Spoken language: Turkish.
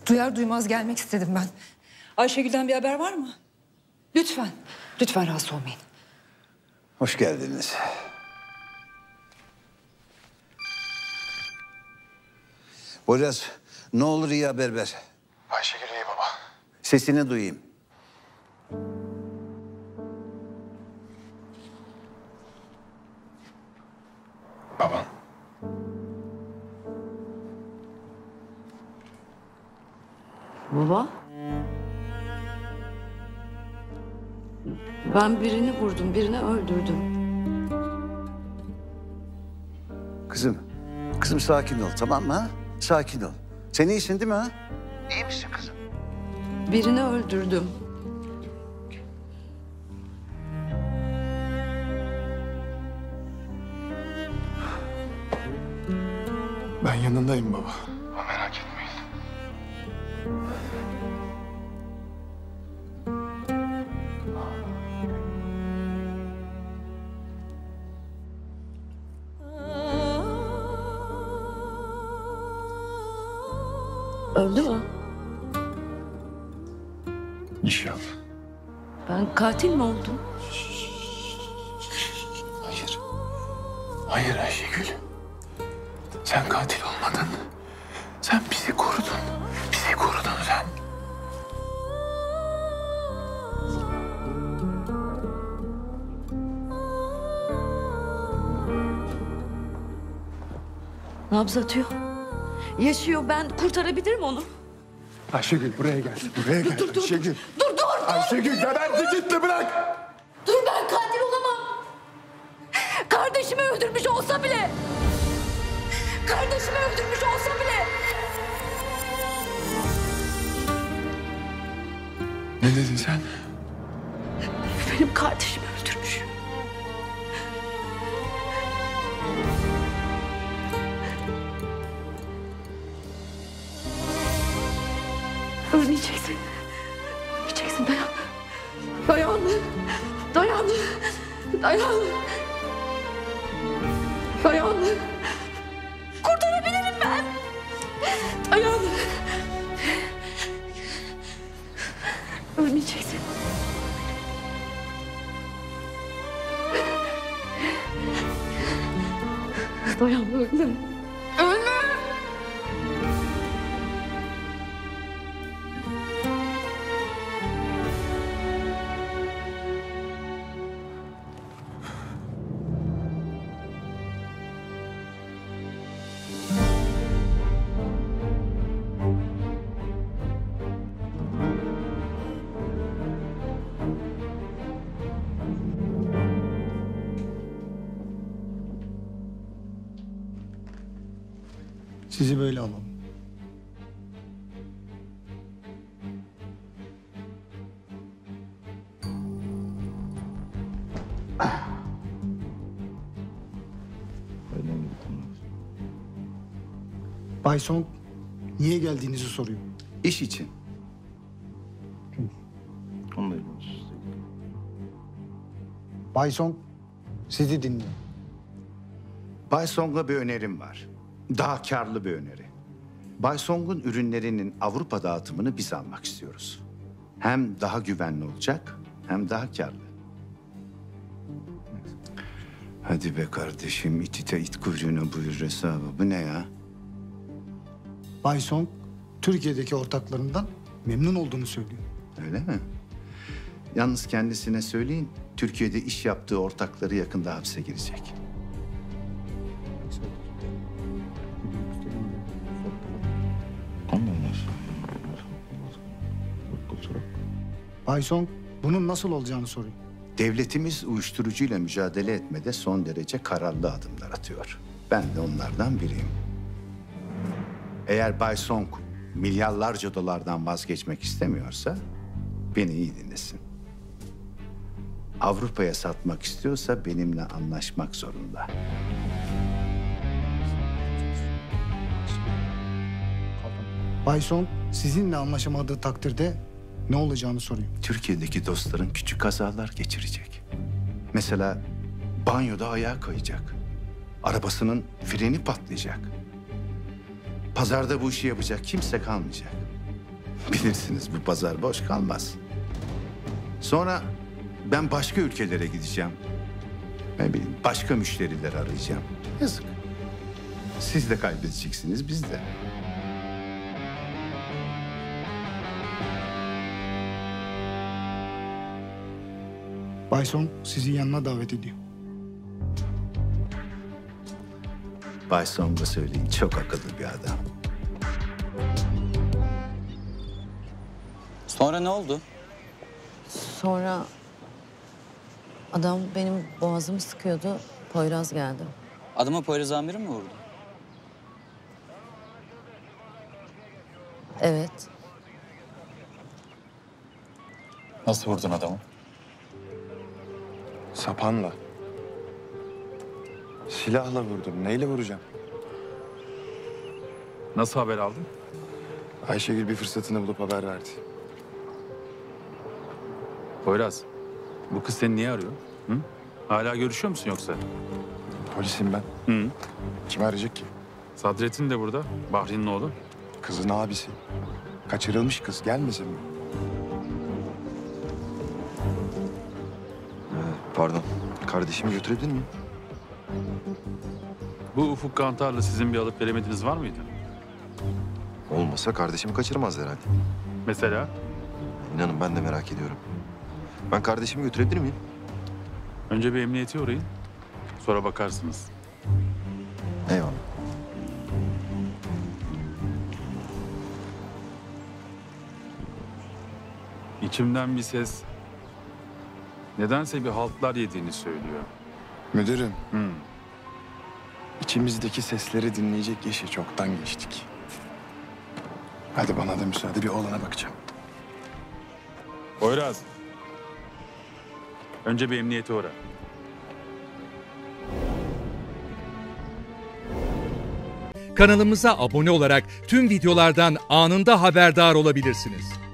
Duyar duymaz gelmek istedim ben. Ayşegül'den bir haber var mı? Lütfen, lütfen rahatsız olmayın. Hoş geldiniz. Poyraz, ne olur iyi haber ver. Ayşegül iyi baba. Sesini duyayım. Babam. Baba. Ben birini vurdum, birini öldürdüm. Kızım sakin ol, tamam mı? Ha? Sakin ol. Sen iyisin değil mi ha? İyi misin kızım? Birini öldürdüm. Ben yanındayım baba. Merak etmeyin. Öldü mü? İnşallah. Ben katil mi oldum? Hayır. Hayır Ayşegül. Sen katil olmadın. Sen bizi korudun. Bizi korudun sen. Nabız atıyor. Yaşıyor, ben kurtarabilirim onu. Ayşegül buraya gel. Buraya gel Ayşegül. Dur. Ayşegül geberdi gitti bırak. Dur, ben katil olamam. Kardeşimi öldürmüş olsa bile. Kardeşimi öldürmüş olsa bile. Ne dedin sen? Benim kardeşimi öldürmüş. Ölmeyeceksin. Ölmeyeceksin, dayan. Dayan. Dayan. Dayan. Dayan. Kurtarabilirim ben. Dayan. Ölmeyeceksin. Dayan, ölme. Ölme. Sizi böyle alalım. Bay Song niye geldiğinizi soruyor. İş için. Bay Song sizi dinliyor. Bay Song'a bir önerim var. Daha karlı bir öneri. Bay Song'un ürünlerinin Avrupa dağıtımını biz almak istiyoruz. Hem daha güvenli olacak hem daha karlı. Hadi be kardeşim, it ite it kuyruğuna buyur hesabı. Bu ne ya? Bay Song Türkiye'deki ortaklarından memnun olduğunu söylüyor. Öyle mi? Yalnız kendisine söyleyin, Türkiye'de iş yaptığı ortakları yakında hapse girecek. Bay Song bunun nasıl olacağını soruyor. Devletimiz uyuşturucuyla mücadele etmede son derece kararlı adımlar atıyor. Ben de onlardan biriyim. Eğer Bay Song milyarlarca dolardan vazgeçmek istemiyorsa beni iyi dinlesin. Avrupa'ya satmak istiyorsa benimle anlaşmak zorunda. Bay Song sizinle anlaşamadığı takdirde ne olacağını soruyor. Türkiye'deki dostların küçük kazalar geçirecek. Mesela banyoda ayağa kayacak. Arabasının freni patlayacak. Pazarda bu işi yapacak kimse kalmayacak. Bilirsiniz bu pazar boş kalmaz. Sonra ben başka ülkelere gideceğim. Ne bileyim başka müşteriler arayacağım. Yazık. Siz de kaybedeceksiniz, biz de. Bay Song sizi yanına davet ediyor. Bay Song'a söyleyin, çok akıllı bir adam. Sonra ne oldu? Sonra adam benim boğazımı sıkıyordu. Poyraz geldi. Adama Poyraz amirim mi vurdu? Evet. Nasıl vurdun adamı? Sapanla. Silahla vurdum. Neyle vuracağım? Nasıl haber aldın? Ayşegül bir fırsatını bulup haber verdi. Poyraz, bu kız seni niye arıyor? Hı? Hala görüşüyor musun yoksa? Polisim ben. Hı. Kim arayacak ki? Sadrettin de burada, Bahri'nin oğlu. Kızın abisi. Kaçırılmış kız. Gelmesin mi? Pardon. Kardeşimi götürebilir miyim? Bu Ufuk Kantar'la sizin bir alıp veremediğiniz var mıydı? Olmasa kardeşimi kaçırmaz herhalde. Mesela? İnanın ben de merak ediyorum. Ben kardeşimi götürebilir miyim? Önce bir emniyete uğrayın, sonra bakarsınız. Eyvallah. İçimden bir ses, nedense bir haltlar yediğini söylüyor. Müdürüm. Hı. İçimizdeki sesleri dinleyecek yaşı çoktan geçtik. Hadi bana da müsaade. Bir oğlana bakacağım. Poyraz, önce bir emniyete uğra. Kanalımıza abone olarak tüm videolardan anında haberdar olabilirsiniz.